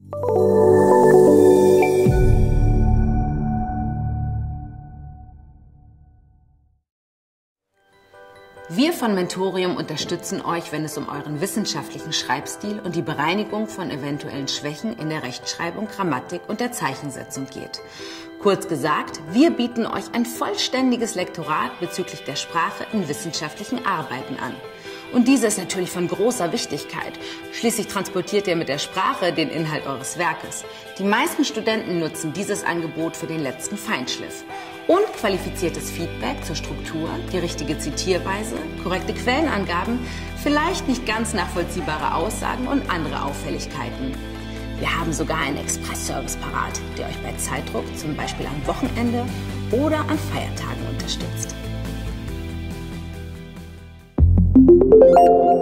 Wir von Mentorium unterstützen euch, wenn es um euren wissenschaftlichen Schreibstil und die Bereinigung von eventuellen Schwächen in der Rechtschreibung, Grammatik und der Zeichensetzung geht. Kurz gesagt, wir bieten euch ein vollständiges Lektorat bezüglich der Sprache in wissenschaftlichen Arbeiten an. Und diese ist natürlich von großer Wichtigkeit. Schließlich transportiert ihr mit der Sprache den Inhalt eures Werkes. Die meisten Studenten nutzen dieses Angebot für den letzten Feinschliff. Und qualifiziertes Feedback zur Struktur, die richtige Zitierweise, korrekte Quellenangaben, vielleicht nicht ganz nachvollziehbare Aussagen und andere Auffälligkeiten. Wir haben sogar einen Express-Service parat, der euch bei Zeitdruck, zum Beispiel am Wochenende oder an Feiertagen unterstützt.